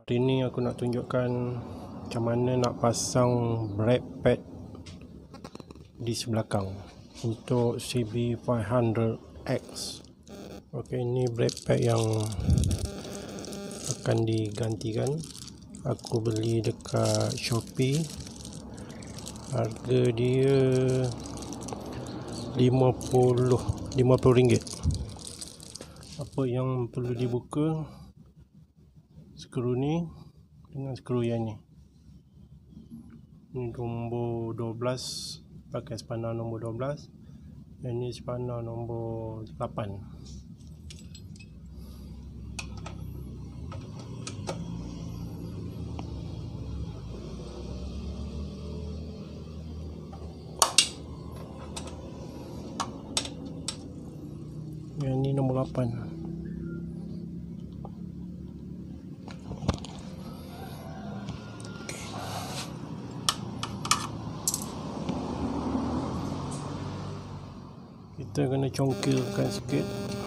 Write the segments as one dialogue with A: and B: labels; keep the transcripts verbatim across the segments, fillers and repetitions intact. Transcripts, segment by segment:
A: Hari ni aku nak tunjukkan macam mana nak pasang brake pad di sebelakang untuk C B lima ratus X. Okey, ini brake pad yang akan digantikan. Aku beli dekat Shopee. Harga dia lima puluh ringgit. Apa yang perlu dibuka? Skru ni dengan skru yang ni. Ini nombor dua belas, pakai spanner nombor dua belas. Yang ni spanner nombor lapan. Yang ni nombor lapan. Kita kena congkilkan sikit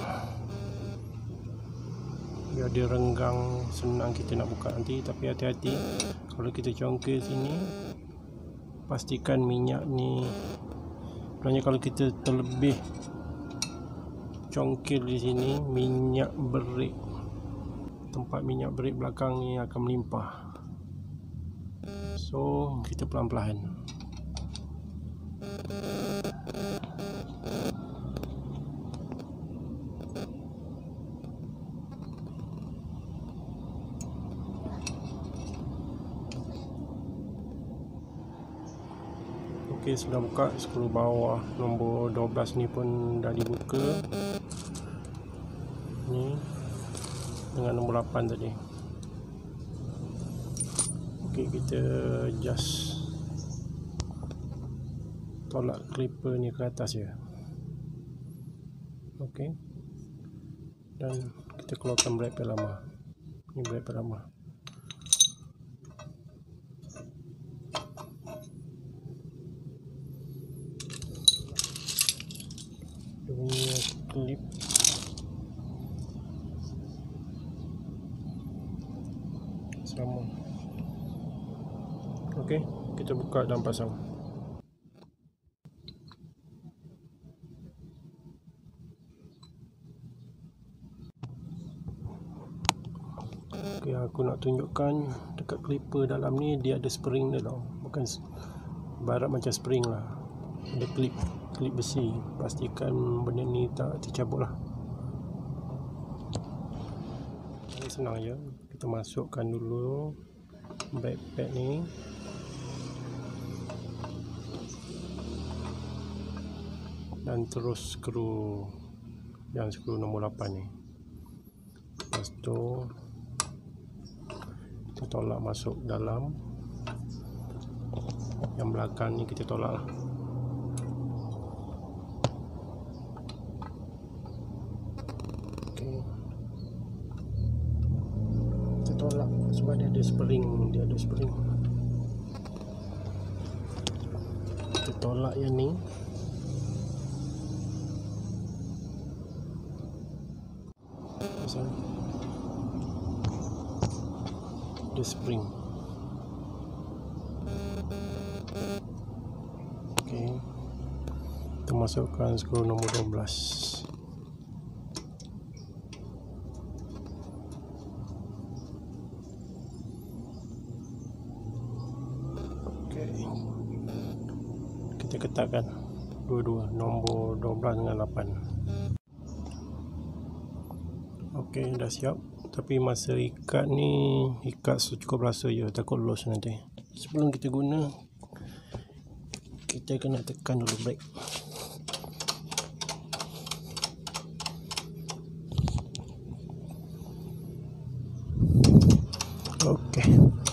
A: biar dia renggang, senang kita nak buka nanti. Tapi hati-hati kalau kita congkil sini, pastikan minyak ni, sebenarnya kalau kita terlebih congkil di sini, minyak brake, tempat minyak brake belakang ni akan melimpah. So kita pelan-pelan. Okey, sudah buka. Skru bawah nombor dua belas ni pun dah dibuka. Ni dengan nombor lapan tadi. Okey, kita just tolak clipper ni ke atas ya. Okey. Dan kita keluarkan brake pad lama. Ini brake pad lama. Punya klip sama. Okey, kita buka dan pasang. Okey, aku nak tunjukkan dekat clipper dalam ni dia ada spring dia tau. Bukan barat macam spring lah. Ada klip klip besi. Pastikan benda ni tak tercabut lah. Ini senang je. Kita masukkan dulu brake pad ni. Dan terus skru yang skru nombor lapan ni. Lepas tu kita tolak masuk dalam. Yang belakang ni kita tolak lah. Tolak sebab dia ada spring, dia ada spring. Kita tolak yang ni. Pasal ada spring. Okey. Kita masukkan skru nombor dua belas. Kita ketatkan dua-dua, nombor dua belas dengan lapan. Okey, dah siap. Tapi masa ikat ni, ikat cukup rasa je, takut loss nanti. Sebelum kita guna, kita kena tekan dulu brake. Okey.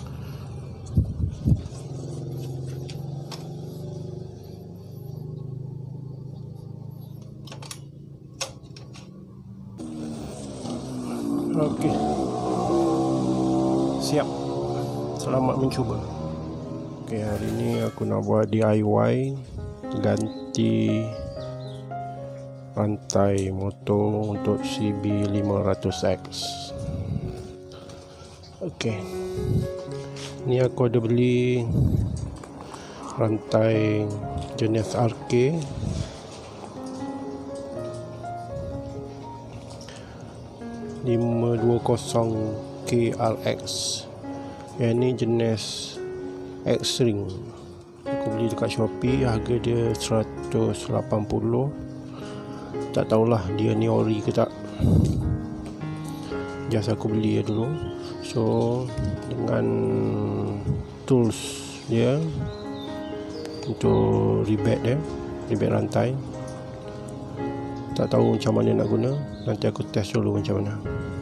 A: Okey, siap. Selamat mencuba. Okey, hari ni aku nak buat D I Y ganti rantai motor untuk C B lima ratus X. Okey, ni aku ada beli rantai jenis R K lima dua kosong K R X. Yang ni jenis X-ring. Aku beli dekat Shopee, harga dia seratus lapan puluh. Tak tahulah dia ni ori ke tak. Just aku beli dia dulu. So dengan tools dia untuk rebate dia, rebate rantai, tak tahu macam mana nak guna. Nanti aku test dulu macam mana.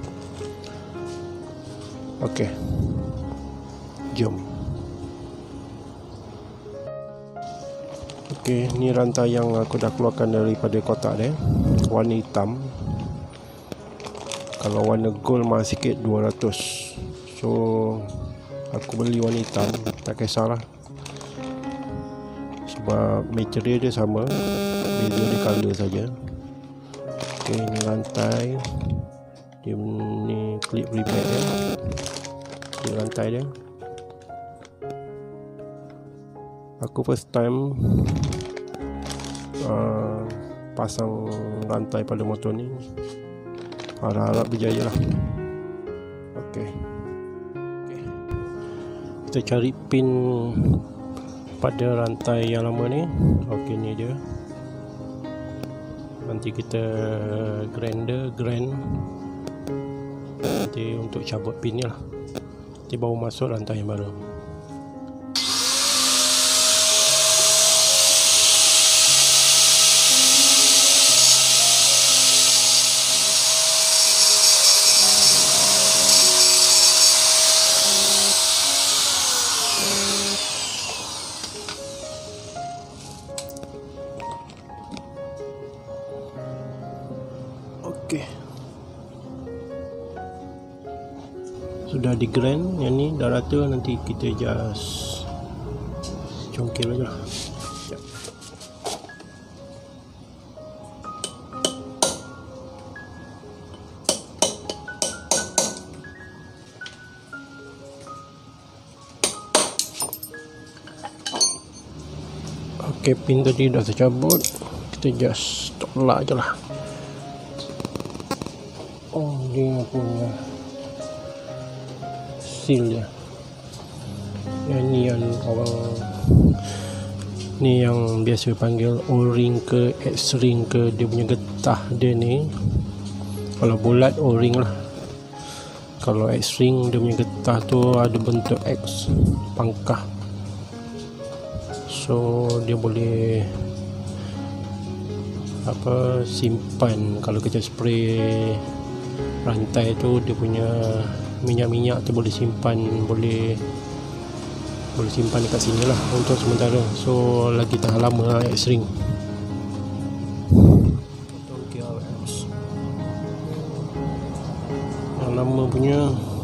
A: Okey, jom. Okey, ni rantai yang aku dah keluarkan daripada kotak dia, warna hitam. Kalau warna gold mahal sikit, dua ratus. So aku beli warna hitam, tak kisahlah, sebab material dia sama, beza dia color saja. Okey, ni rantai dia, ni clip rebate dia, ni rantai dia. Aku first time uh, pasang rantai pada motor ni, harap-harap berjaya lah. Okey, okay. Kita cari pin pada rantai yang lama ni. Okey, ni dia. Nanti kita grinder grind nanti untuk cabut pin ni lah. Nanti baru masuk rantai yang baru. Okey, sudah di grind, yang ni dah rata. Nanti kita just congkel aja lah. Sekejap. Okey, pin tadi dah tercabut, kita just tolak aja lah. Oh, dia punya seal dia. Yang ni yang orang ni yang biasa panggil O-ring ke X-ring ke, dia punya getah dia ni. Kalau bulat O-ring lah, kalau X-ring dia punya getah tu ada bentuk X, pangkah. So dia boleh apa, simpan. Kalau kita spray rantai tu, dia punya minyak-minyak tu boleh simpan, boleh boleh simpan dekat sini lah untuk sementara. So lagi tahan lama lah X-ring. Yang lama punya,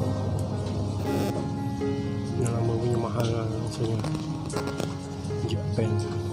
A: yang lama punya mahal lah rasanya, Japan.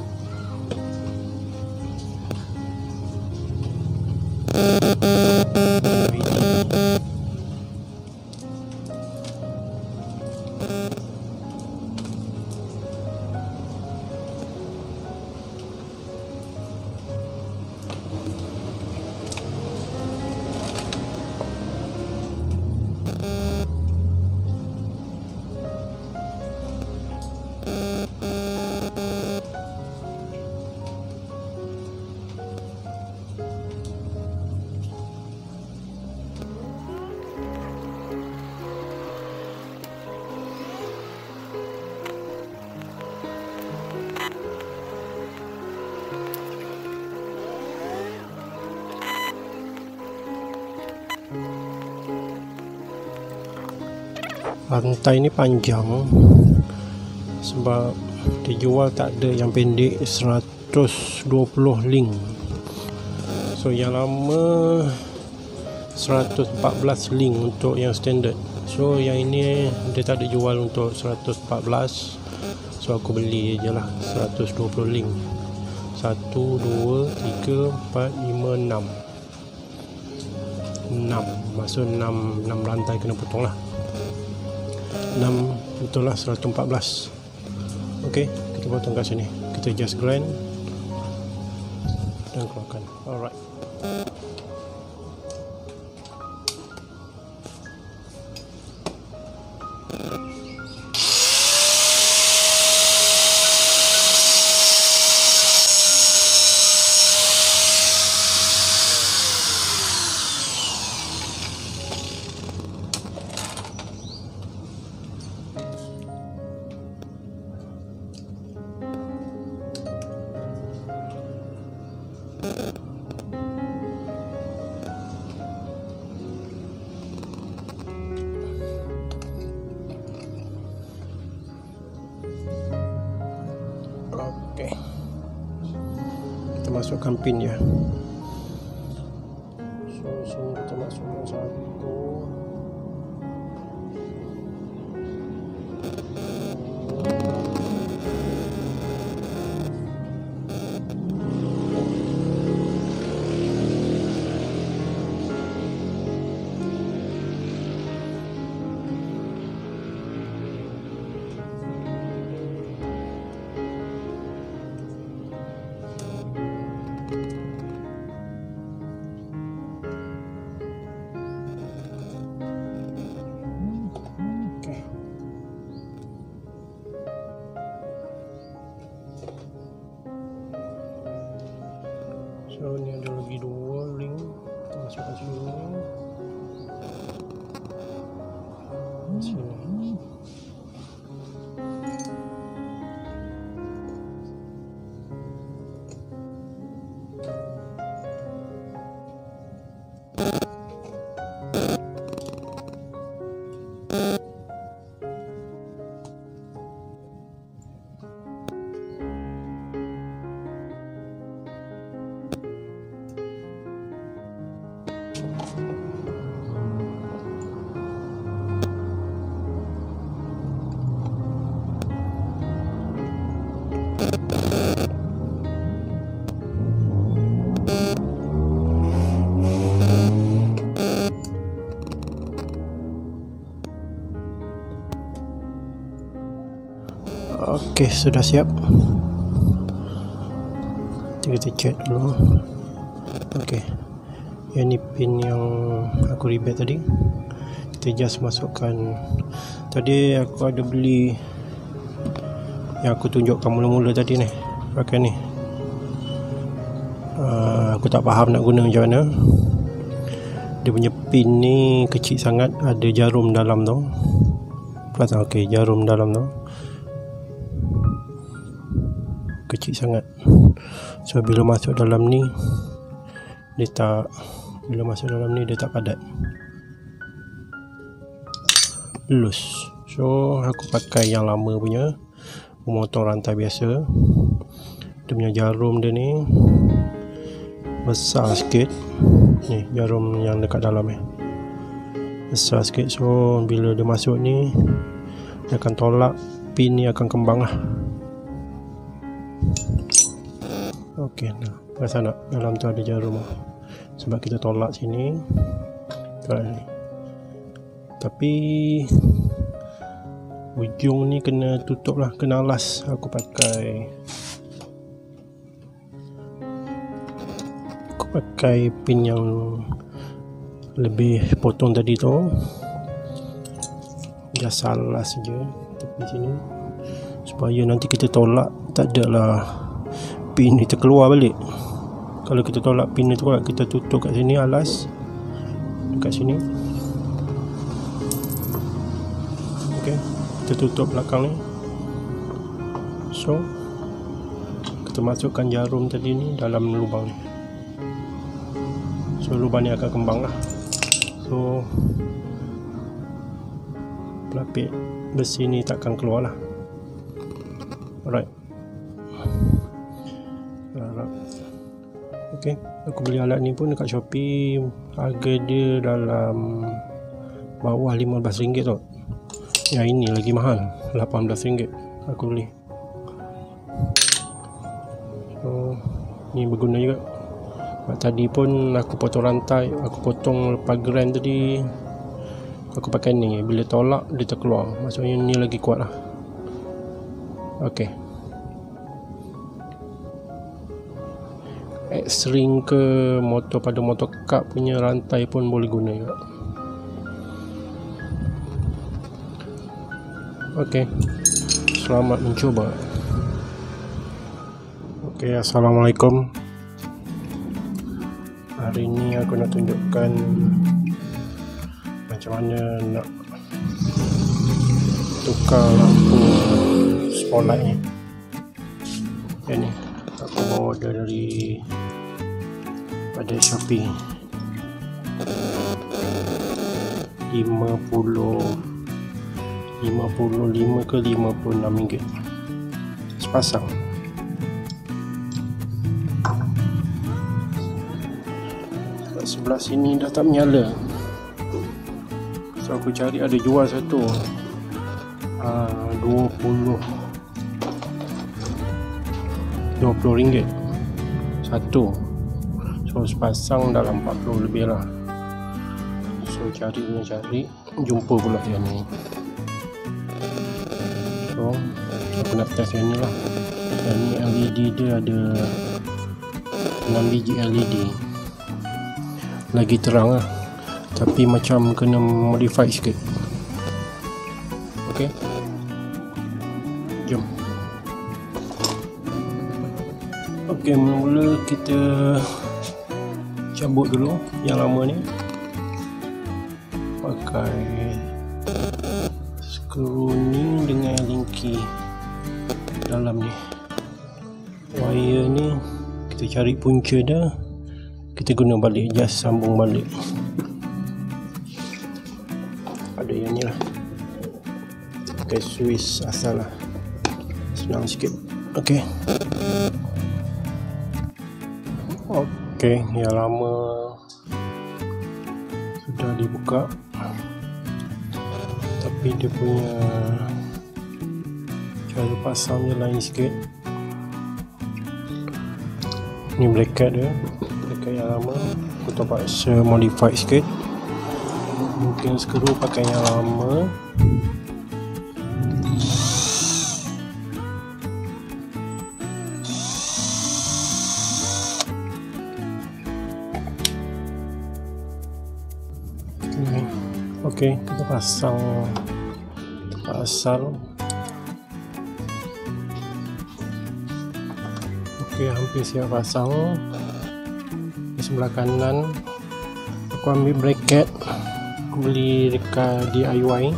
A: Rantai ni panjang sebab dijual tak ada yang pendek, seratus dua puluh link. So yang lama seratus empat belas link untuk yang standard. So yang ini dia tak ada jual untuk seratus empat belas. So aku beli je lah seratus dua puluh link. Satu, dua, tiga, empat, lima, enam. Enam, maksud enam, enam rantai kena potong lah. enam betul lah, seratus empat belas. Okey, kita potong kat sini, kita just grind dan keluarkan. Alright. Okey, kita masukkan pin ya. So sini kita masukkan satu. So ni ada lagi dua link, kita masukkan sini, sini. Okey, sudah siap. Kita check dulu. Okey, yang ni pin yang aku ribet tadi, kita just masukkan. Tadi aku ada beli yang aku tunjukkan mula-mula tadi ni, pakai ni. uh, Aku tak faham nak guna macam mana. Dia punya pin ni kecil sangat, ada jarum dalam tu. Okey, jarum dalam tu kecil sangat. So bila masuk dalam ni, dia tak, bila masuk dalam ni dia tak padat, loose. So aku pakai yang lama punya, memotong rantai biasa. Dia punya jarum dia ni besar sikit. Ni jarum yang dekat dalam ni besar sikit. So bila dia masuk ni, dia akan tolak, pin ni akan kembang lah. Okey, nah, rasa nak dalam tu ada jarum lah. Sebab kita tolak sini, tolak ni. Tapi ujung ni kena tutup lah, kena alas. Aku pakai Aku pakai pin yang lebih potong tadi tu. Dah salah saja tepi sini, supaya nanti kita tolak tak adalah pin ni terkeluar balik. Kalau kita tolak pin ni terkeluar, kita tutup kat sini, alas dekat sini. Okey, kita tutup belakang ni. So kita masukkan jarum tadi ni dalam lubang ni. So lubang ni akan kembang lah. So pelapik besi ni takkan keluar lah. Alright. Okey, aku beli alat ni pun dekat Shopee. Harga dia dalam bawah lima belas ringgit tu. Yang ini lagi mahal, lapan belas ringgit aku beli. So ni berguna juga. Sebab tadi pun aku potong rantai, aku potong lepas grand tadi, aku pakai ni, bila tolak dia terkeluar, maksudnya ni lagi kuat lah. ok, X-ring ke motor pada motor kap punya rantai pun boleh guna juga. ok, selamat mencuba. ok, Assalamualaikum. Hari ini aku nak tunjukkan macam mana nak tukar lampu spotlight ni. Yang ni aku order dari pada Shopee, lima puluh lima ke lima puluh enam ringgit sepasang. Sebelah sini dah tak menyala, so aku cari ada jual satu uh, dua puluh ringgit satu, so sepasang dalam empat puluh lebih lah. So cari punya cari, jumpa pula yang ni. So aku nak test yang ni lah. Yang ni L E D dia ada enam biji L E D, lagi terang lah, tapi macam kena modify sikit. ok, jom. ok, mula-mula kita cabut dulu yang lama ni pakai skru ni dengan lingki dalam ni. Wire ni kita cari punca dia, kita guna balik, just sambung balik. Ada yang ni lah, pakai Swiss asal lah, senang sikit. ok, ok, yang lama sudah dibuka, tapi dia punya cara pasangnya lain sikit. Ni bracket dia, bracket yang lama, aku terpaksa modify sikit. Mungkin skru pakai yang lama. ok, kita pasang tempat asal. ok, hampir siap pasang. Di sebelah kanan aku ambil bracket, aku beli dekat D I Y,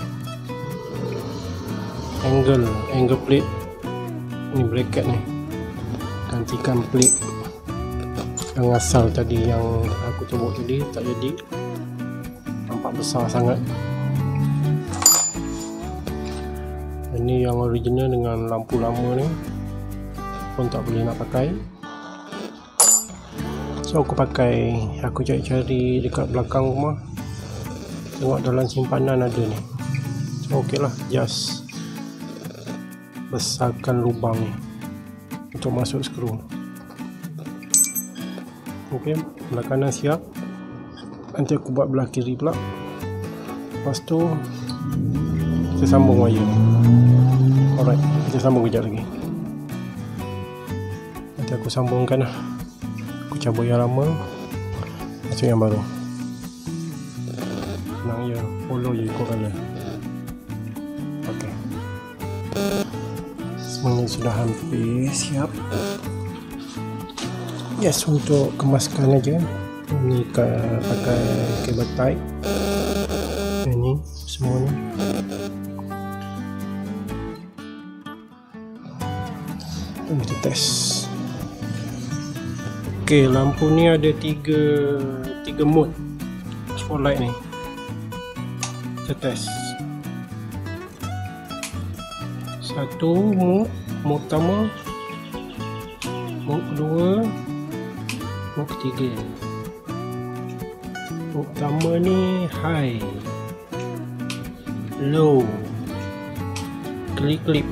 A: angle angle plate. Ni bracket ni, gantikan plate yang asal tadi, yang aku cebok tadi tak jadi, nampak besar sangat. Ini yang original dengan lampu lama ni pun tak boleh nak pakai, so aku pakai, aku cari-cari dekat belakang rumah, tengok dalam simpanan ada ni. So ok lah, just besarkan lubang ni untuk masuk skru. ok, belah kanan siap, nanti aku buat belah kiri pula. Lepas tu kita sambung wire. Alright, kita sambung kejap lagi. Nanti aku sambungkan lah, aku cabut yang lama, masuk yang baru. Senang je, follow je ikut color. ok, semuanya sudah hampir siap. Yes, untuk kemaskan aja. Ini pakai kabel tight. Ini semua ni. Kita test. Ok, lampu ni ada tiga tiga mode spotlight ni. Kita test. Satu mode, mode pertama, mode kedua, mode ketiga. Mode pertama ni high, low, clip clip.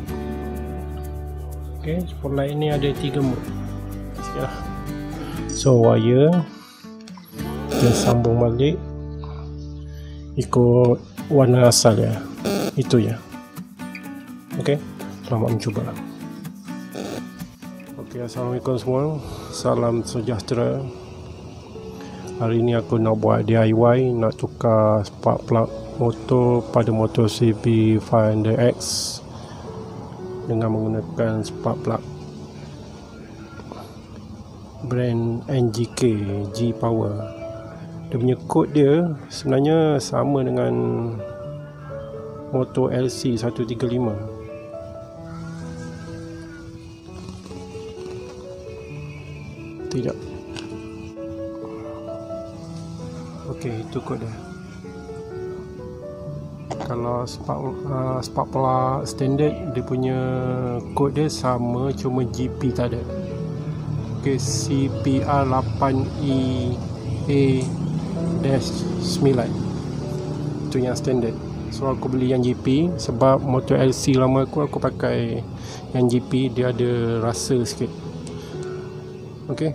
A: Ok, spotlight ni ada tiga mode. Sikitlah. So wire kita sambung balik. ikut warna asal ya, itu ya. Oke, selamat mencuba. Oke, assalamualaikum semua, salam sejahtera. Hari ini aku nak buat D I Y, nak tukar spark plug motor pada motor C B lima ratus X dengan menggunakan spark plug brand N G K G Power. Dia punya kod dia sebenarnya sama dengan motor L C seratus tiga puluh lima. Tidak. Okey, itu kod dia. Kalau spark uh, spark plug standard, dia punya kod dia sama, cuma G P tak ada. Okey, C P R lapan E A sembilan, itu yang standard. So aku beli yang G P sebab motor L C lama aku aku pakai yang G P, dia ada rasa sikit. Okey.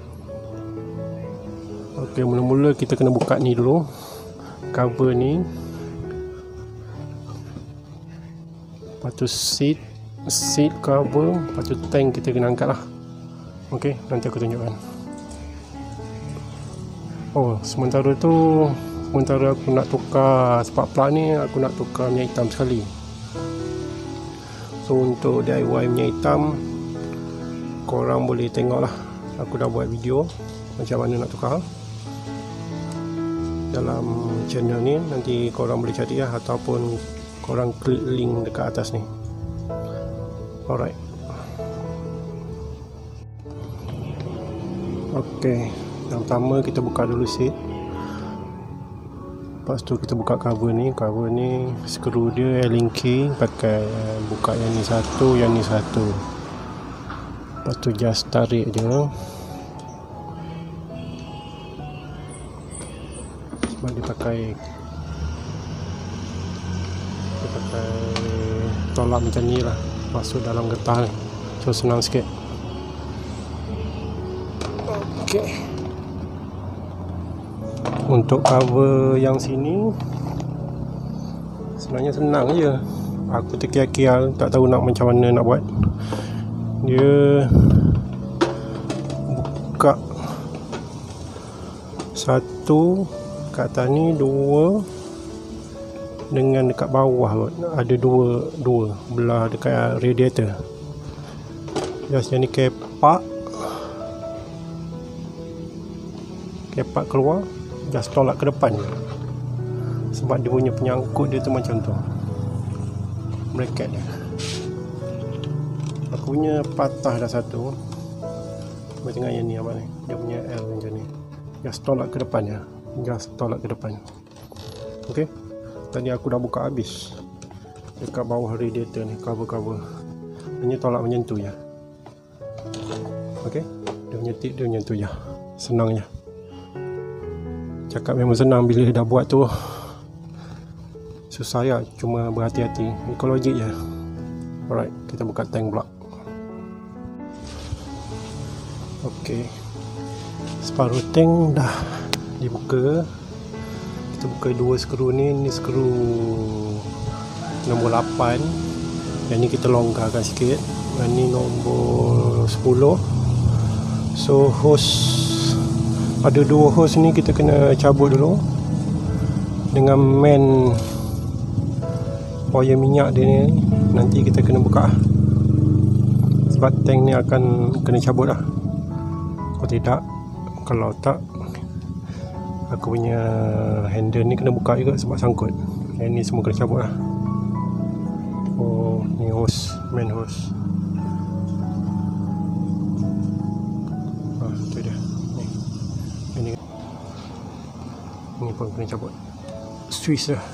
A: Okey, mula-mula kita kena buka ni dulu, cover ni. Lepas tu seat seat cover, lepas tu tank kita kena angkat lah. Okey, nanti aku tunjukkan. Oh, sementara tu sementara aku nak tukar spark plug ni, aku nak tukar minyak hitam sekali. So untuk D I Y minyak hitam, korang boleh tengok lah, aku dah buat video macam mana nak tukar dalam channel ni. Nanti korang boleh cari lah, ataupun korang klik link dekat atas ni. Alright. Ok, yang pertama kita buka dulu seat. Lepas tu kita buka cover ni. Cover ni skru dia Allen key, pakai buka yang ni satu, yang ni satu. Lepas tu just tarik je. Sebab dia pakai dia pakai tolak macam ni lah, masuk dalam getah ni, so senang sikit. Ok, untuk cover yang sini sebenarnya senang je, aku terkial-kial tak tahu nak macam mana nak buat. Dia buka satu kat atas ni, dua dengan dekat bawah ada dua dua belah dekat radiator. Just yang ni kepak kepak keluar, just tolak ke depan, sebab dia punya penyangkut dia tu macam tu, bracket dia. Aku punya patah dah satu, cuba tengok yang ni apa ni, dia punya L macam ni, just tolak ke depan ya, just tolak ke depan. Ok, tadi aku dah buka habis dekat bawah radiator ni, cover-cover, hanya tolak macam tu ya. Ok, dia punya tip dia macam tu ya, senang je. Cakap memang senang, bila dah buat tu susah ya, cuma berhati-hati, ikut logik je. Alright, kita buka tank pula. Ok, separuh tank dah dibuka. Kita buka dua skru ni. Ni skru nombor lapan, yang ni kita longgarkan sikit. Yang ni nombor sepuluh. So hose, ada dua hose ni kita kena cabut dulu dengan main wire minyak dia ni. Nanti kita kena buka sebab tank ni akan kena cabut lah. Kalau tidak, kalau tak, aku punya handle ni kena buka juga sebab sangkut. Yang ni semua kena cabut lah. Oh, ni hose, main hose. Ah, tu dia. Ni. Ini, ini pun kena cabut. Swiss lah.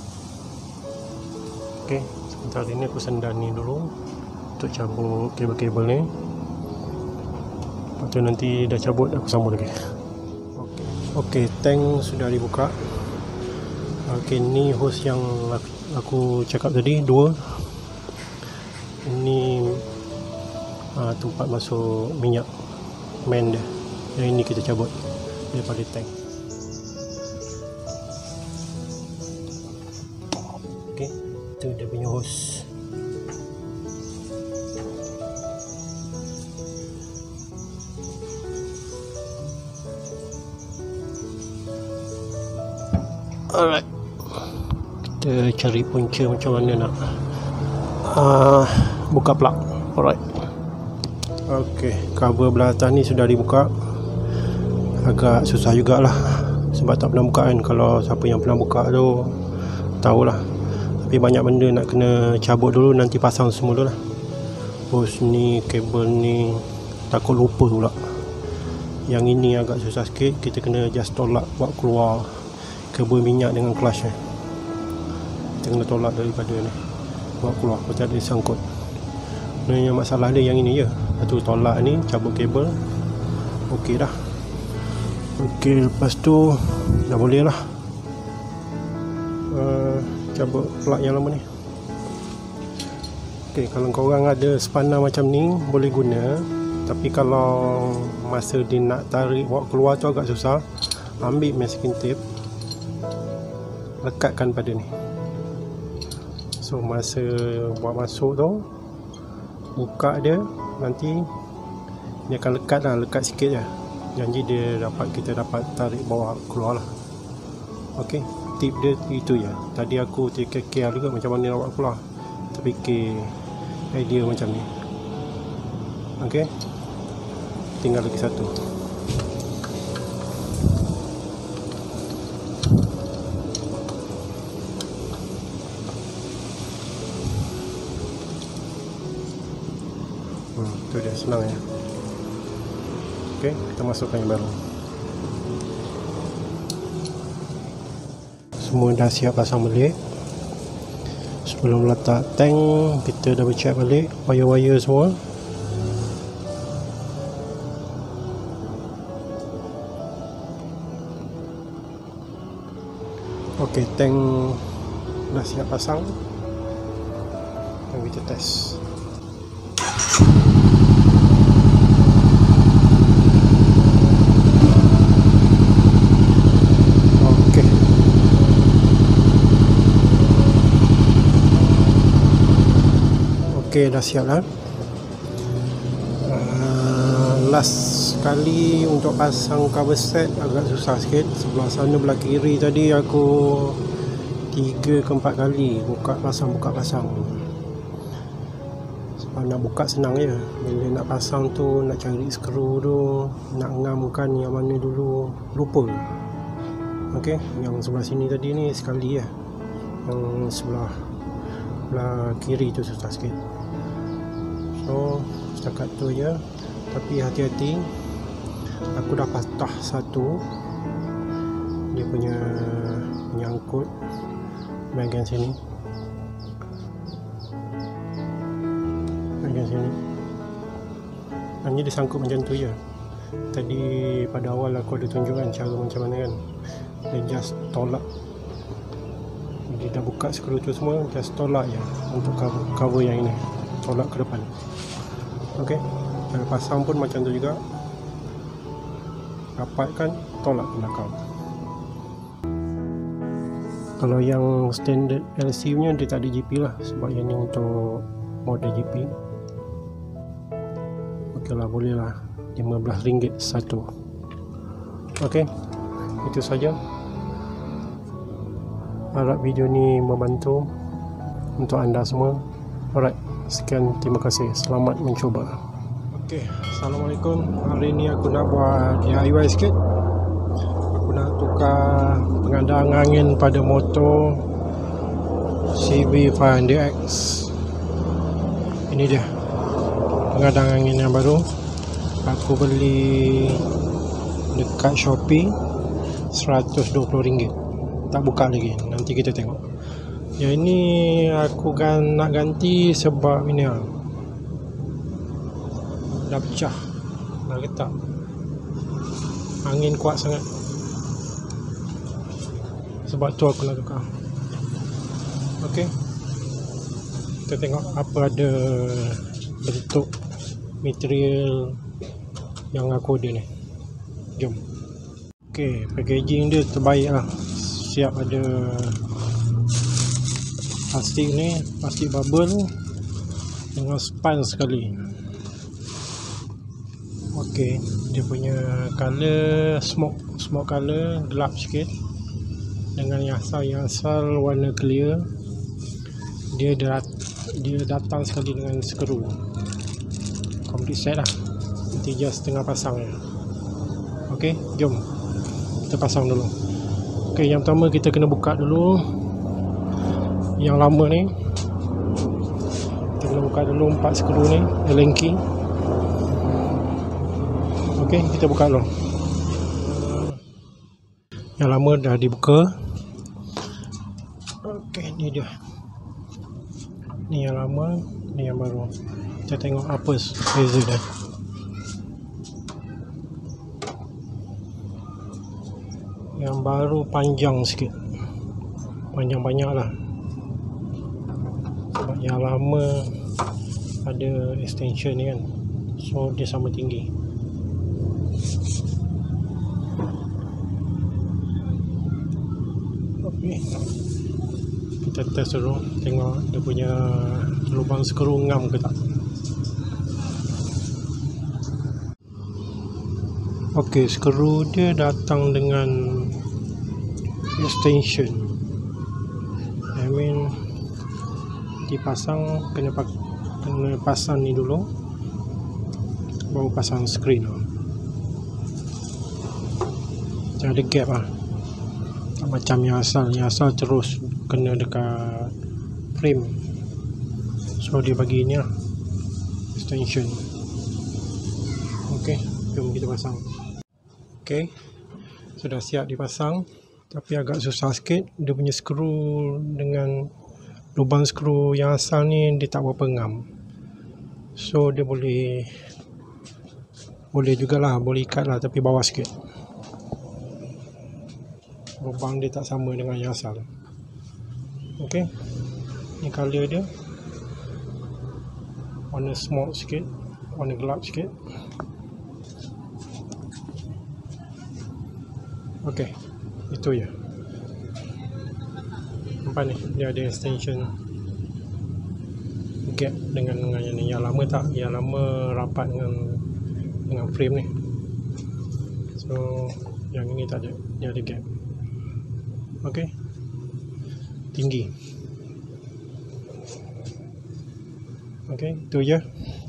A: Ok, sebentar ini aku sendan ni dulu untuk cabut kabel-kabel ni. Lepas tu nanti dah cabut aku sambung lagi. Ok, tank sudah dibuka. Ok, ni hose yang aku cakap tadi, dua. Ini uh, tempat masuk minyak, main dia. Yang ini kita cabut daripada tank. Itu dia punya hose. Alright, kita cari punca macam mana nak uh, buka plug. Alright, ok, cover belah atas ni sudah dibuka. Agak susah jugalah sebab tak pernah buka kan. Kalau siapa yang pernah buka tu tahulah. Tapi banyak benda nak kena cabut dulu, nanti pasang semula lah. Hose ni, kabel ni, takut lupa pula. Yang ini agak susah sikit, kita kena just tolak buat keluar kabel minyak dengan clutch ni. Kita kena tolak daripada ni, buat keluar, macam ada sangkut. Nah, yang masalah dia yang ini je. Lepas tu tolak ni, cabut kabel. Ok dah. Ok, lepas tu dah boleh lah uh, cabut plug yang lama ni. Ok, kalau korang ada spanner macam ni boleh guna. Tapi kalau masa dia nak tarik buat keluar tu agak susah, ambil masking tape, lekatkan pada ni. So masa buat masuk tu, buka dia, nanti dia akan lekat lah, lekat sikit je. Janji dia dapat, kita dapat tarik bawah keluar lah. Ok, tip dia itu je. Tadi aku terkekeh juga macam mana nak buat keluar, terfikir idea macam ni. Ok, tinggal lagi satu. Hmm, tu dia, senang ya. Ok, kita masukkan yang baru. Semua dah siap pasang balik. Sebelum letak tank, kita double check balik wire-wire semua. Ok, tank dah siap pasang. Dan kita test. Ok, dah siap lah. uh, Last kali untuk pasang cover set agak susah sikit. Sebelah sana, belah kiri tadi aku tiga ke empat kali buka pasang buka pasang. Sebab nak buka senang je, bila nak pasang tu nak cari skru tu, nak ngamkan yang mana dulu lupa. Ok, yang sebelah sini tadi ni sekali ya. Yang sebelah belah kiri tu susah sikit. So setakat tu je. Tapi hati-hati, aku dah patah satu dia punya penyangkut bahagian sini, bahagian sini. Hanya disangkut macam tu je. Tadi pada awal aku ada tunjukkan cara macam mana kan. Dia just tolak. Dia dah buka skru tu semua, just tolak je untuk cover, cover yang ini, tolak ke depan. Ok, cara pasang pun macam tu juga, rapatkan, tolak ke belakang. Kalau yang standard L C nya dia tak ada G P lah, sebab yang ni untuk model G P. Ok lah, boleh lah, lima belas ringgit satu. Ok, itu saja. Harap video ni membantu untuk anda semua. Alright, sekian, terima kasih, selamat mencuba. Ok, Assalamualaikum. Hari ni aku nak buat D I Y sikit. Aku nak tukar pengadang angin pada motor C B lima ratus X. Ini dia pengadang angin yang baru. Aku beli dekat Shopee seratus dua puluh ringgit. Tak buka lagi, nanti kita tengok. Yang ini aku kan nak ganti sebab ini lah, dah pecah, dah retak, angin kuat sangat. Sebab tu aku nak tukar. Ok, kita tengok apa ada bentuk material yang aku ada ni. Jom. Ok, packaging dia terbaik lah. Siap ada plastik ni, plastik bubble dengan span sekali. Okey, dia punya color smoke smoke color gelap sikit dengan yang asal yang asal warna clear. Dia dat dia datang sekali dengan skru. Complete set lah. Nanti just tengah pasang ya. Okey, jom kita pasang dulu. Okey, yang pertama kita kena buka dulu yang lama ni. Kita kena buka dulu empat skru ni, Allen key. Okey, kita buka dulu. Yang lama dah dibuka. Okey, ni dia. Ni yang lama, ni yang baru. Kita tengok apa beza dia. Yang baru panjang sikit. Panjang-banyak lah. Sebab yang lama ada extension ni kan. So dia sama tinggi. Okey. Kita test dulu, tengok dia punya lubang skru ngam ke tak. Okey, skru dia datang dengan extension. I mean dipasang, kena kena pasang ni dulu baru pasang screen. Jangan ada gap lah, tak macam yang asal. Yang asal terus kena dekat frame. So dia bagi ni lah extension. Okey, jom kita pasang. Okey, sudah siap dipasang, tapi agak susah sikit. Dia punya skru dengan lubang skru yang asal ni dia tak berapa ngam. So dia boleh boleh jugalah, boleh ikat lah, tapi bawah sikit. Lubang dia tak sama dengan yang asal. Okey, ni color dia warna smoke sikit, warna gelap sikit. Okey, itu je. Nampak ni, dia ada extension gap dengan dengan yang ni. Yang lama tak, yang lama rapat dengan dengan frame ni. So yang ini tak ada, dia ada gap. Okey, tinggi. Okey, itu je.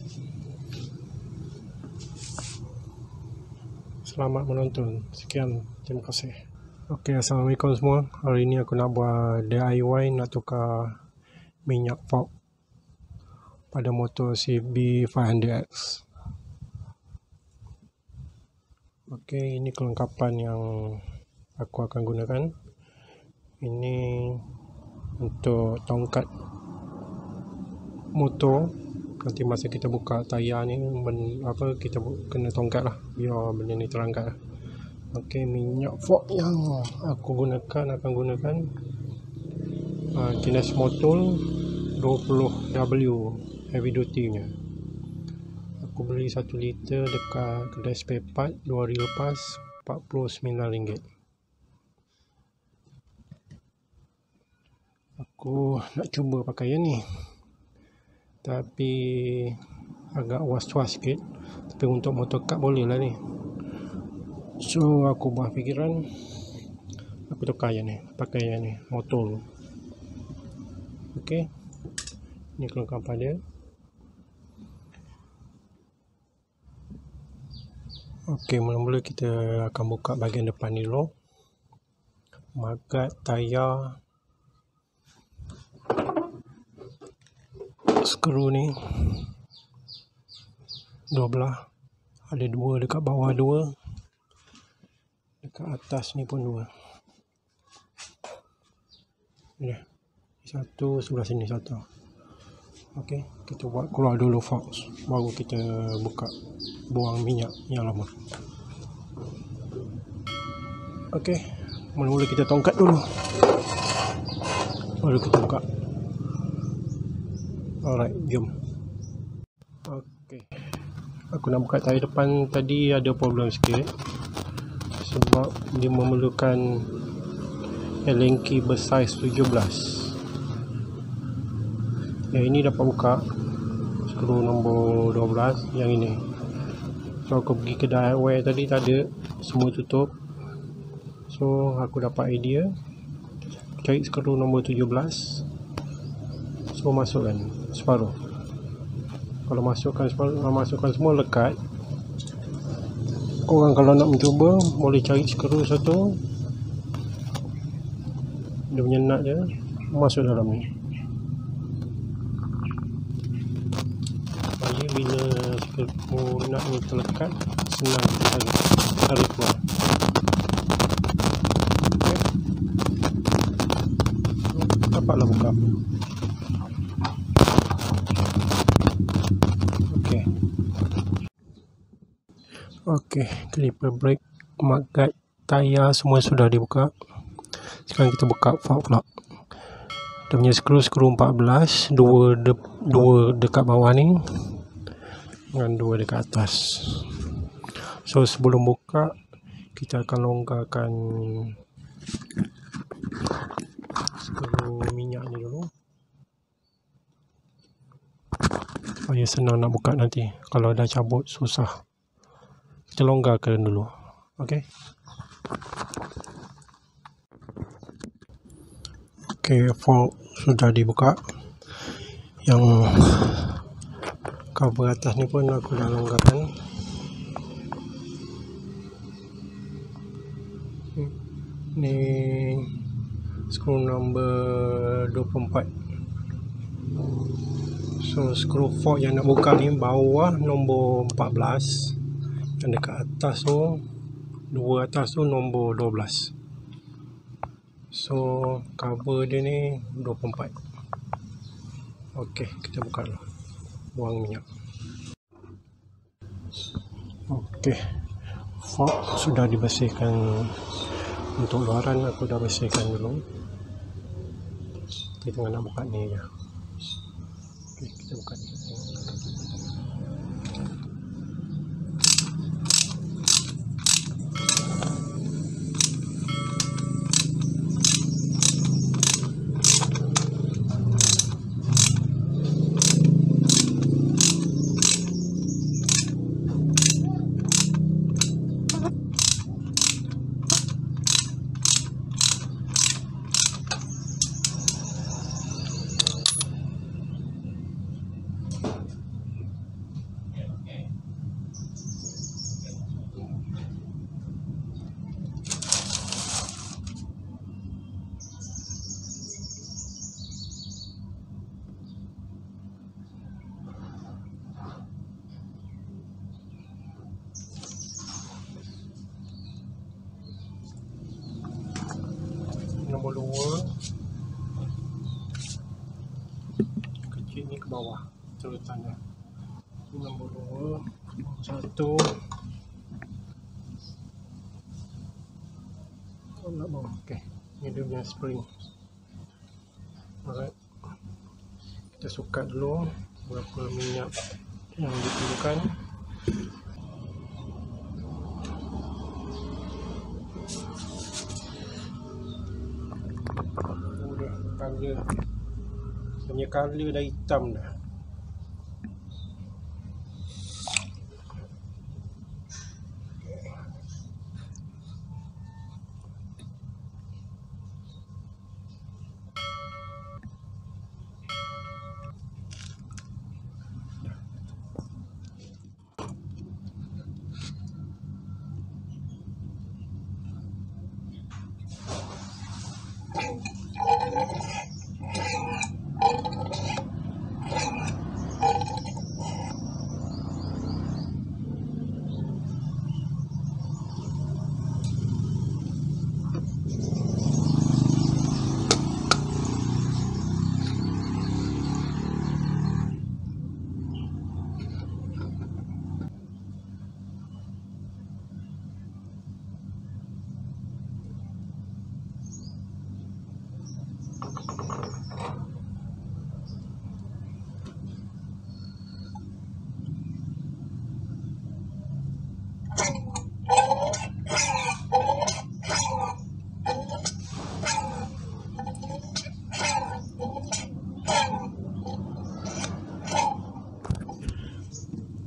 A: Selamat menonton. Sekian, terima kasih. Okey, assalamualaikum semua. Hari ni aku nak buat D I Y, nak tukar minyak fork pada motor C B lima ratus X. Okey, ini kelengkapan yang aku akan gunakan. Ini untuk tongkat motor. Nanti masa kita buka tayar ni, ben, apa kita kena tongkat lah, biar benda ni terangkat lah. Okey, minyak fork yang aku gunakan, akan gunakan uh, jenis motor dua puluh W heavy duty nya. Aku beli satu liter dekat kedai spare part dua hari lepas, empat puluh sembilan ringgit. Aku nak cuba pakai yang ni, tapi agak was-was sikit. Tapi untuk motor kart boleh lah ni. So aku buat fikiran, aku tukar yang ni, pakai yang ni, motor. Okey, ni kelengkapan dia. Okey, mula-mula kita akan buka bahagian depan ni dulu. Magat tayar, skru ni dua belah, ada dua dekat bawah, dua dekat atas ni pun dua. Ni satu sebelah sini satu. Okey, kita buat keluar dulu fork, baru kita buka buang minyak yang lama. Okey, mula-mula kita tongkat dulu, baru kita buka. Alright, jom. Okey, aku nak buka tayar depan. Tadi ada problem sikit sebab dia memerlukan Allen key bersaiz tujuh belas. Yang ini dapat buka skru nombor dua belas, yang ini. So aku pergi kedai hardware tadi, tak ada, semua tutup. So aku dapat idea, cari skru nombor tujuh belas. So masukkan separuh. Kalau masukkan separuh, masukkan semua lekat. Korang kalau nak mencuba boleh cari skru satu, dia punya nut dia masuk dalam ni. Supaya bila skru nut ni terlekat, senang kita tarik, tarik keluar. Okay. Dapatlah buka. Okey. Okey, clipper brake, mudguard, tayar semua sudah dibuka. Sekarang kita buka fork plug. Dia punya skru skru empat belas, dua de, dua dekat bawah ni dengan dua dekat atas. So sebelum buka, kita akan longgarkan skru minyak ni dulu, supaya senang nak buka nanti. Kalau dah cabut susah. Kita longgarkan dulu. Okey. Okey, fork sudah dibuka. Yang cover atas ni pun aku dah longgarkan. Ni skru number dua puluh empat. So skru fork yang nak buka ni bawah nombor empat belas, yang dekat atas tu, dua atas tu nombor dua belas. So cover dia ni dua puluh empat. Okey, kita buka dulu. Buang minyak. Okey, fork sudah dibersihkan. Untuk luaran aku dah bersihkan dulu. Kita tengah nak buka ni je. Okey, kita buka ni. Nombor dua kecil ni ke bawah cerutannya. Nombor dua, satu, oh, nak bawah. Okey, ni dia punya spring. Alright, kita sukat dulu berapa minyak yang diperlukan. Color, punya color dah hitam dah.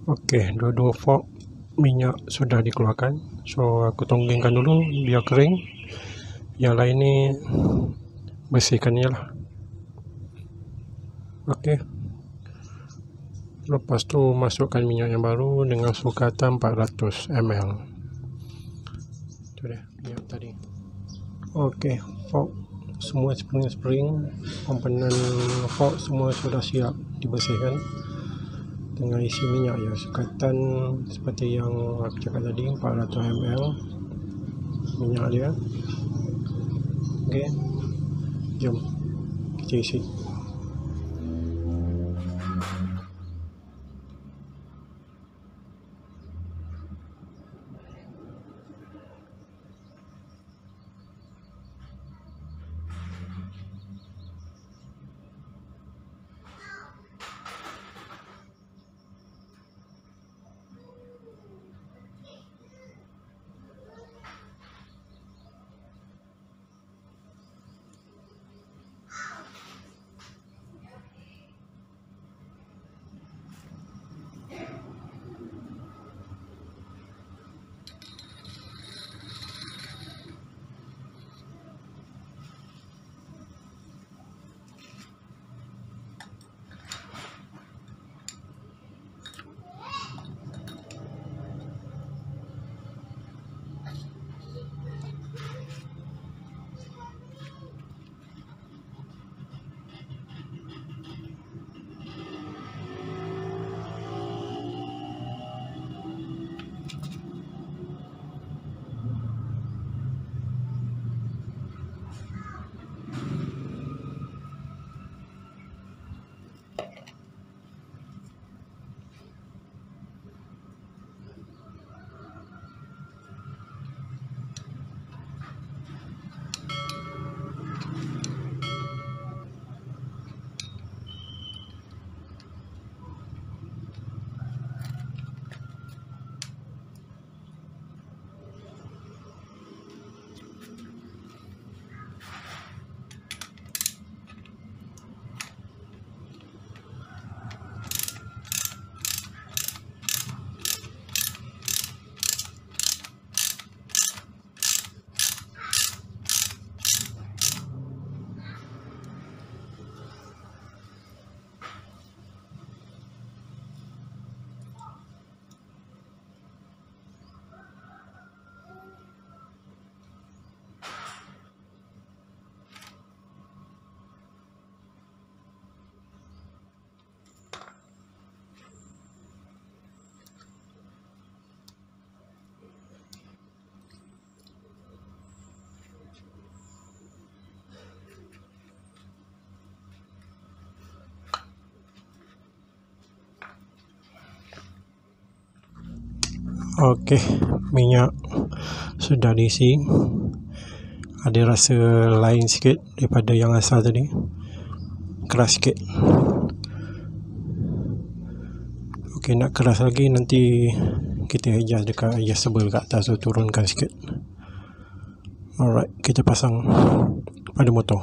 A: Okey, dua-dua fork minyak sudah dikeluarkan, so aku tonggengkan dulu biar kering. Yang lain ni bersihkan je lah. Okey, lepas tu masukkan minyak yang baru dengan sukatan empat ratus mililiter. Tu dia minyak tadi. Okey, fork semua spring-spring komponen fork semua sudah siap dibersihkan dengan isi minyak ya, sukatan seperti yang aku cakap tadi, empat ratus mililiter minyak dia. Okey, jom kita isi. Okey, minyak sudah diisi. Ada rasa lain sikit daripada yang asal tadi, keras sikit. Okey, nak keras lagi nanti kita adjust dekat adjustable kat atas tu, turunkan sikit. Alright, kita pasang pada motor.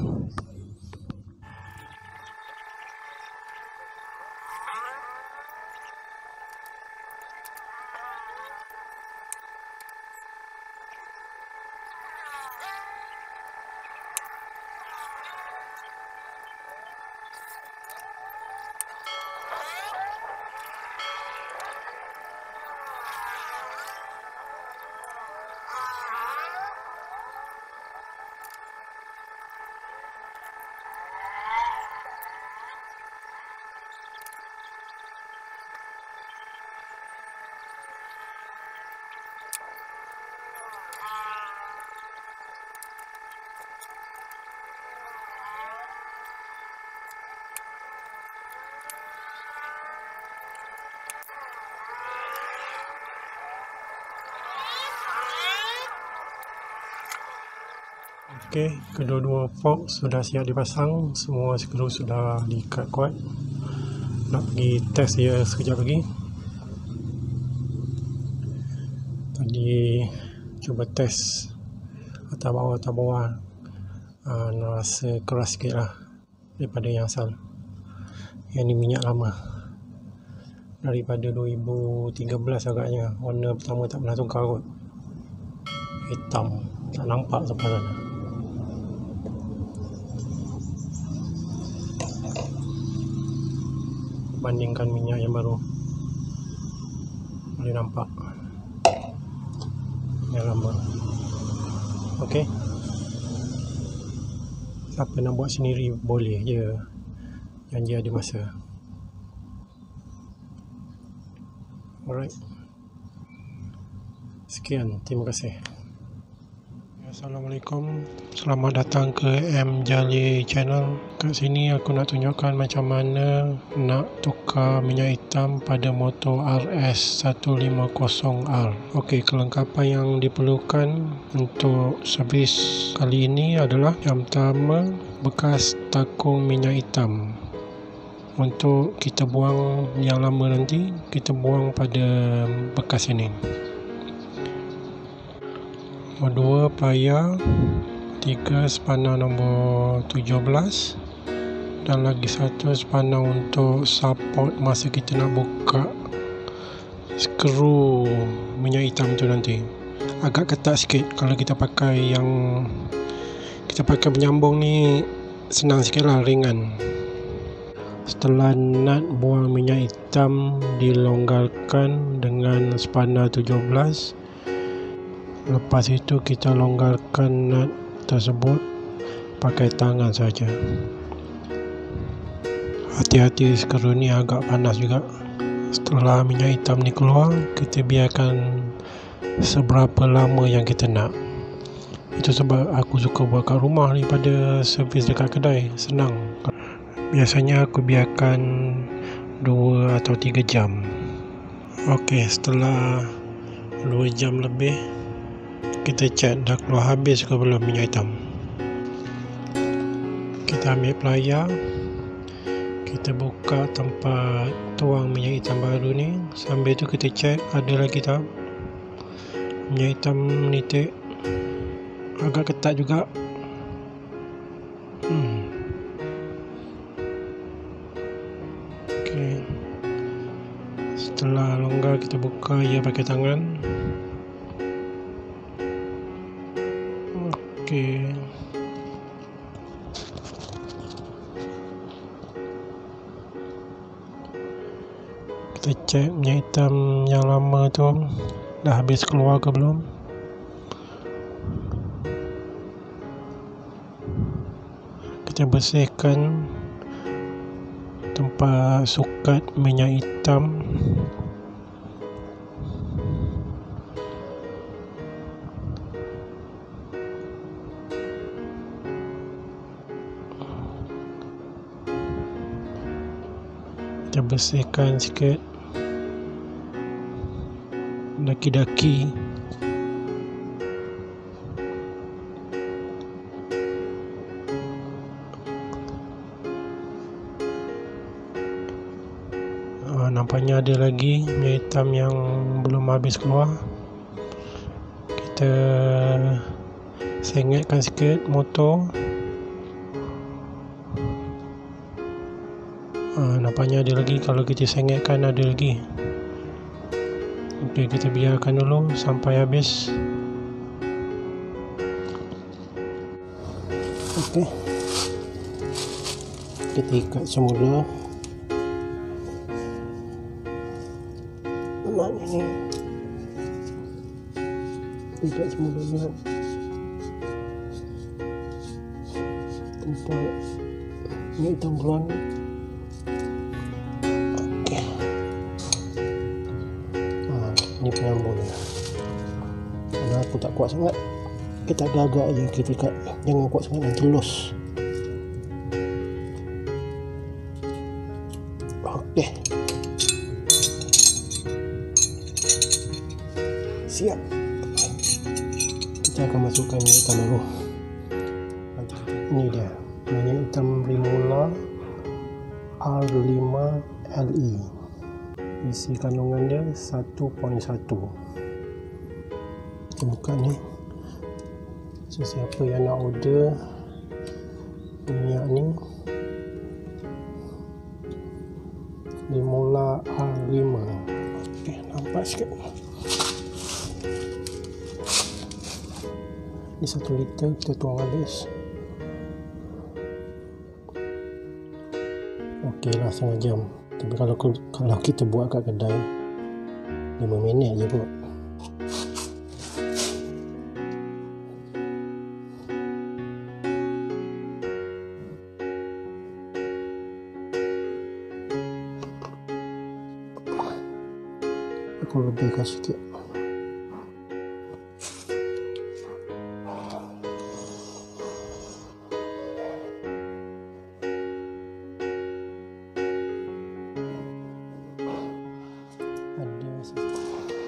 A: Okey, kedua-dua fork sudah siap dipasang, semua skru sudah diikat kuat. Nak pergi test dia sekejap lagi. Tadi cuba test atas bawah atas bawah, uh, rasa keras sikit lah daripada yang asal. Yang ni minyak lama. daripada dua ribu tiga belas agaknya. Warna pertama tak pernah tukar kot, hitam, tak nampak sampai sana. Bandingkan minyak yang baru, boleh nampak yang lama. Okey, siapa nak buat sendiri boleh je, janji ada masa. Alright, sekian, terima kasih. Assalamualaikum, selamat datang ke M Jali Channel. Kat sini aku nak tunjukkan macam mana nak tukar minyak hitam pada motor R S seratus lima puluh R. Okey, kelengkapan yang diperlukan untuk servis kali ini adalah yang pertama, bekas takung minyak hitam. Untuk kita buang yang lama nanti, kita buang pada bekas ini. Nombor dua, payah. Tiga, spana nombor tujuh belas. Dan lagi satu spana untuk support masa kita nak buka skru minyak hitam tu nanti. Agak ketat sikit kalau kita pakai yang kita pakai penyambung ni, senang sikit lah, ringan. Setelah nut buang minyak hitam dilonggarkan dengan spana tujuh belas, lepas itu kita longgarkan nut tersebut pakai tangan saja. Hati-hati, skru ni agak panas juga. Setelah minyak hitam ni keluar, kita biarkan seberapa lama yang kita nak. Itu sebab aku suka buat kat rumah daripada servis dekat kedai, senang. Biasanya aku biarkan dua atau tiga jam. Okey, setelah dua jam lebih, kita cek dah keluar habis ke belum minyak hitam. Kita ambil pelayar, kita buka tempat tuang minyak hitam baru ni. Sambil tu kita cek ada lagi tak minyak hitam nitik. Agak ketat juga. hmm. Okey, setelah longgar kita buka ia pakai tangan. Okey, kita cek minyak hitam yang lama tu dah habis keluar ke belum. Kita bersihkan tempat sukat minyak hitam. Kita bersihkan sikit daki-daki. Uh, nampaknya ada lagi minyak hitam yang belum habis keluar. Kita sengetkan sikit motor. Uh, nampaknya ada lagi. Kalau kita sengetkan ada lagi. Okey, kita biarkan dulu sampai habis. Okey, kita ikat semula. Nut ini ikat semula nut tempat minyak hitam keluar. Okey, ha, ini penyambungnya. Karena aku tak kuat sangat, kita agak-agak je kita ikat, jangan kuat sangat nanti los. Okey, siap. Kita akan masukkan minyak hitam baru. Ini dia minyak hitam Rimola R lima L E. Isi kandungan dia satu koma satu. Kita buka ni. Sesiapa yang nak order minyak ni, Limula R lima. Okey, nampak sikit. Ini satu liter kita tuang habis. Okey lah, setengah jam. Tapi kalau kalau kita buat kat kedai lima minit je kot. Aku lebihkan sikit. Ada sikit.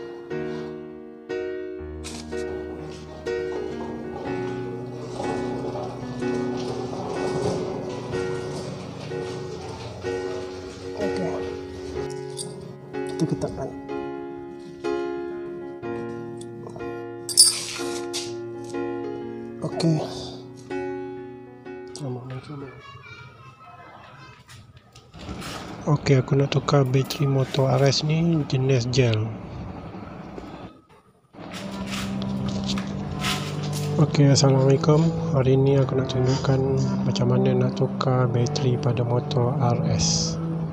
A: Okey. Kita ketatkan. Okey. Selamat mencoba. Okey, aku nak tukar bateri motor R S ni jenis gel. Okey, Assalamualaikum. Hari ni aku nak tunjukkan macam mana nak tukar bateri pada motor R S.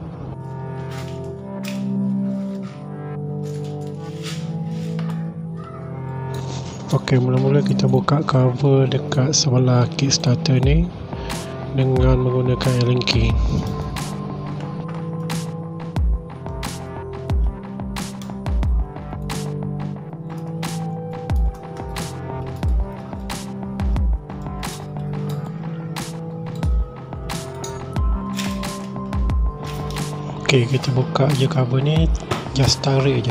A: Okey, mula-mula kita buka cover dekat sebelah kickstarter ni dengan menggunakan Allen key. Okey, kita buka je cover ni, just tarik je.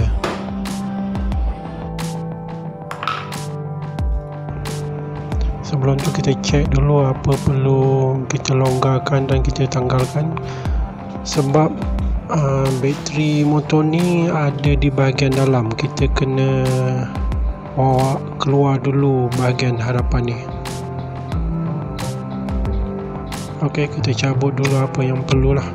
A: Sebelum tu kita check dulu apa perlu kita longgarkan dan kita tanggalkan, sebab uh, bateri motor ni ada di bahagian dalam. Kita kena bawa keluar dulu bahagian hadapan ni. Okey, kita cabut dulu apa yang perlulah.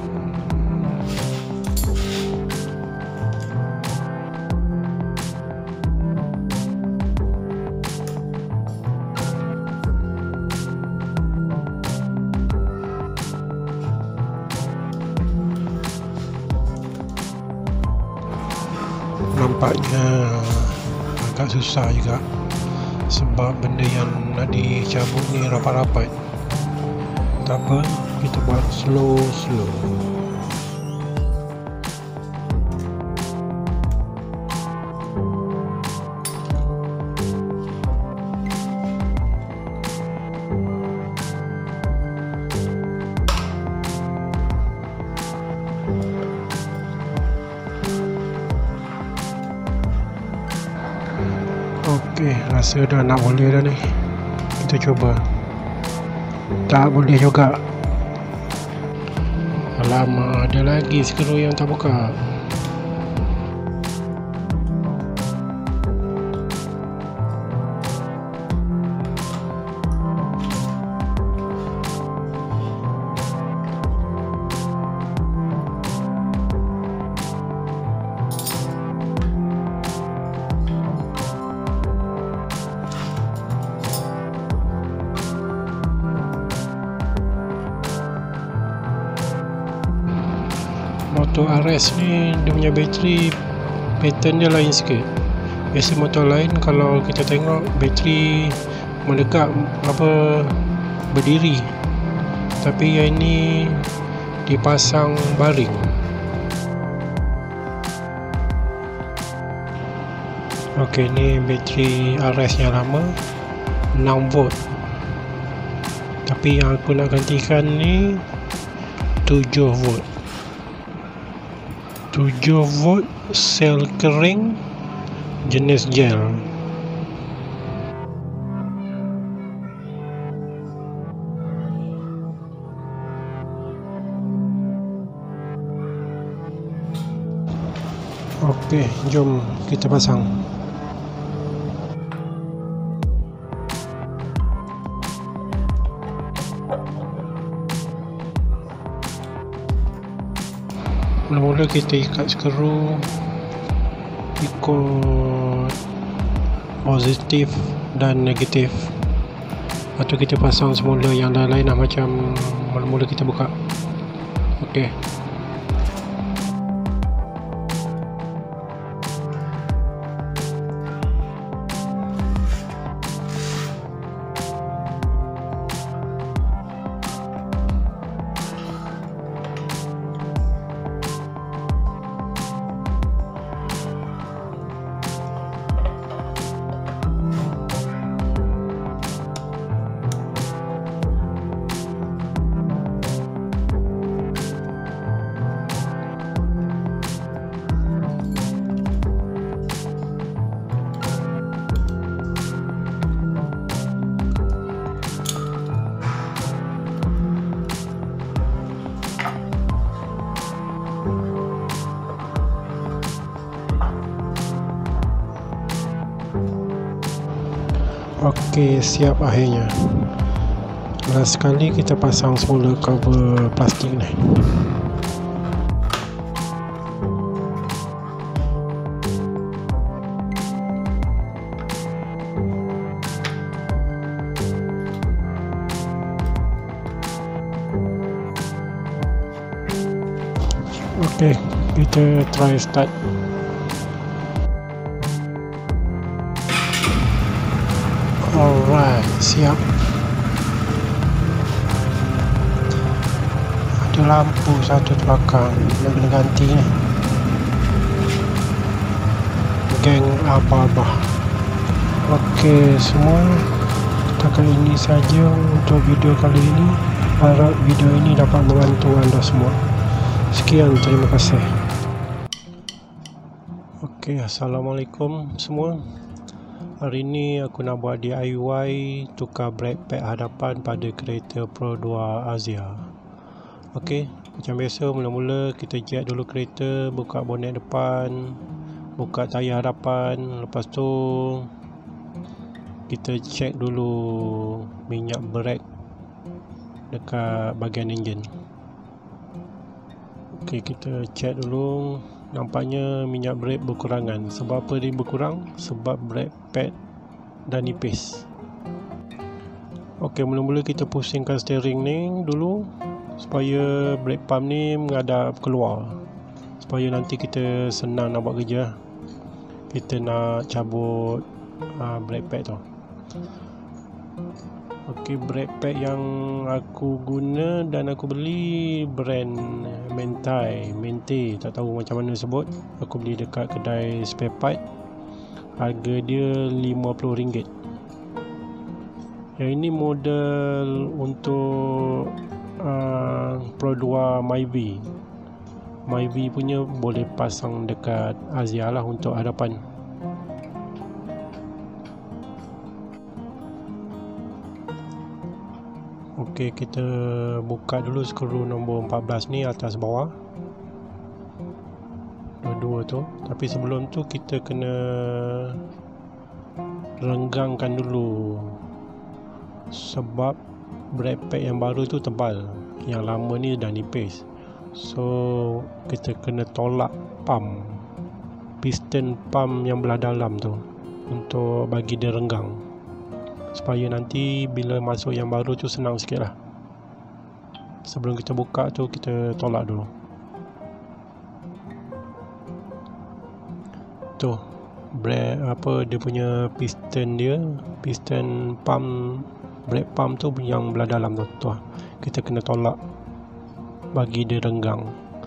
A: Nampaknya agak susah juga sebab benda yang nak dicabut ni rapat-rapat. Tak apa, kita buat slow-slow. Okey, rasa dah nak boleh dah ni. Kita cuba. Tak boleh juga. Alamak, ada lagi skru yang tak buka. Motor R S ni dia punya bateri pattern dia lain sikit. Biasa motor lain kalau kita tengok bateri melekat apa berdiri, tapi yang ini dipasang baring. Okey, ni bateri R S yang lama enam volt, tapi yang aku nak gantikan ni tujuh volt. tujuh volt sel kering jenis gel. Okey, jom kita pasang. Mula-mula kita ikat skru ikut positif dan negatif, atau kita pasang semula yang lain-lain lah, macam mula-mula kita buka. Okey, Okey, siap akhirnya. Last sekali kita pasang semula cover plastik ni. Okey, kita try start. Alright, siap. Ada lampu satu di belakang, nak kena ganti ni. Geng abah-abah. Okey semua, setakat ini saja untuk video kali ini. Harap video ini dapat membantu anda semua. Sekian, terima kasih. Okey, assalamualaikum semua. Hari ini aku nak buat D I Y tukar brake pad hadapan pada kereta Pro dua Azia. Okey, macam biasa mula-mula kita jet dulu kereta, buka bonet depan, buka tayar hadapan, lepas tu kita cek dulu minyak brake dekat bahagian enjin. Okey, kita cek dulu. Nampaknya minyak brake berkurangan. Sebab apa dia berkurang? Sebab brake pad dah nipis. Okey, mula-mula kita pusingkan steering ni dulu supaya brake pump ni menghadap keluar, supaya nanti kita senang nak buat kerja. Kita nak cabut uh, brake pad tu. Okey, brake pad yang aku guna dan aku beli brand Mentai, Mente, tak tahu macam mana sebut. Aku beli dekat kedai spare part. Harga dia lima puluh ringgit. Yang ini model untuk uh, Pro dua Myvi. Myvi punya boleh pasang dekat Azia lah untuk hadapan. Okey, kita buka dulu skru nombor empat belas ni atas bawah. Dua-dua tu. Tapi sebelum tu kita kena renggangkan dulu. Sebab brake pad yang baru tu tebal, yang lama ni dah nipis. So kita kena tolak pump, piston pump yang belah dalam tu, untuk bagi dia renggang, supaya nanti bila masuk yang baru tu senang sikit lah. Sebelum kita buka tu kita tolak dulu. Tu brake apa dia punya piston dia, piston pump, brake pump tu yang belah dalam tu, tu kita kena tolak bagi dia renggang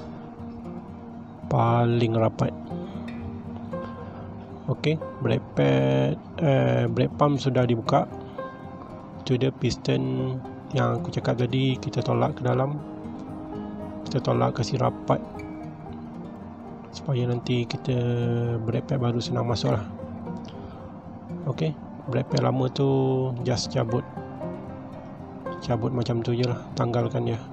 A: paling rapat. Okey, brake pad eh, brake pump sudah dibuka. Itu dia piston yang aku cakap tadi, kita tolak ke dalam. Kita tolak kasi rapat supaya nanti kita brake pad baru senang masuk lah. Okey, brake pad lama tu just cabut. Cabut macam tu je lah, tanggalkan dia.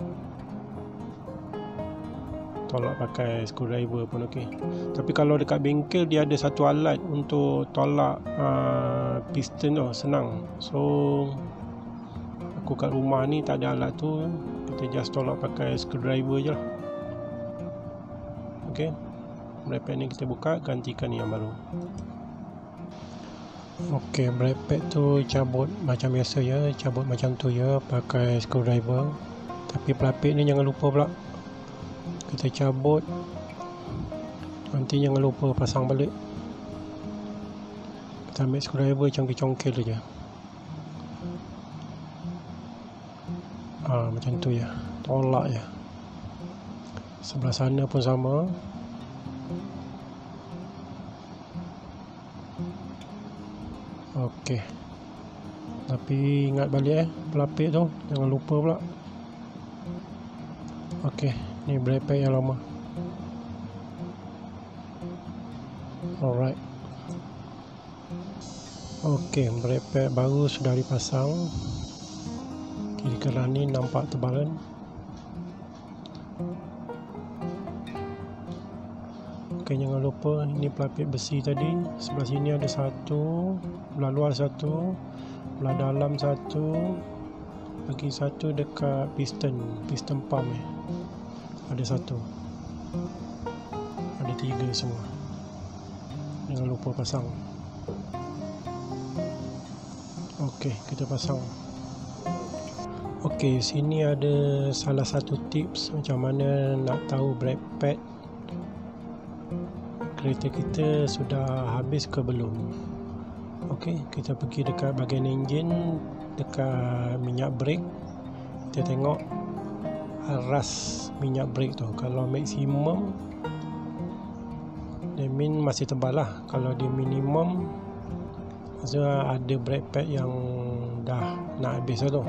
A: Tolak pakai screwdriver pun okey. Tapi kalau dekat bengkel dia ada satu alat untuk tolak uh, piston tu, senang. So aku kat rumah ni tak ada alat tu, kita just tolak pakai screwdriver je lah. Okey, brake pad ni kita buka, gantikan yang baru. Okey, brake pad tu cabut macam biasa ya, cabut macam tu ya, pakai screwdriver. Tapi pelapik ni jangan lupa pula kita cabut, nanti jangan lupa pasang balik. Kita ambil screwdriver congkel-congkel je. Ah, macam tu ya, tolak je. Sebelah sana pun sama. Okey, tapi ingat balik eh pelapik tu, jangan lupa pula. Okey, ni brake pad yang lama. Alright. Okey, brake pad baru sudah dipasang. Kiri kanan ni nampak tebal kan? Okey, jangan lupa ini pelapik besi tadi. Sebelah sini ada satu, belah luar satu, belah dalam satu, lagi satu dekat piston, piston pump eh. Ada satu. Ada tiga semua. Jangan lupa pasang. Okey, kita pasang. Okey, sini ada salah satu tips macam mana nak tahu brake pad kereta kita sudah habis ke belum. Okey, kita pergi dekat bahagian enjin, dekat minyak brake. Kita tengok aras minyak brake tu. Kalau maksimum, dia mean masih tebal lah. Kalau dia minimum, maksudnya ada brake pad yang dah nak habis lah tu.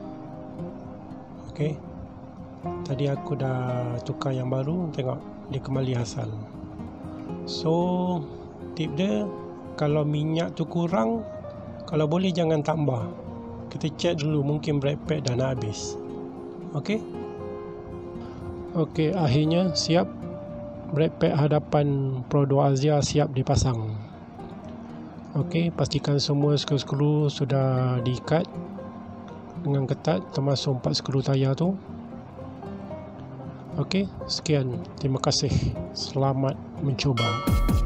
A: Okey, tadi aku dah tukar yang baru, tengok dia kembali asal. So tip dia, kalau minyak tu kurang, kalau boleh jangan tambah. Kita check dulu, mungkin brake pad dah nak habis. Okey. Okey, akhirnya siap. Brake pad hadapan Pro dua Asia siap dipasang. Okey, pastikan semua skru-skru sudah diikat dengan ketat, termasuk empat skru tayar tu. Okey, sekian. Terima kasih. Selamat mencuba.